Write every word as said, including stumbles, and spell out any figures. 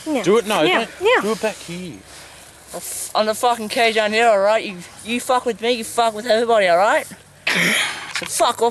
Yeah. Do it, no, Yeah. don't, Yeah. do it back here. I'm the fucking cage down here, alright? You, you fuck with me, you fuck with everybody, alright? So fuck off.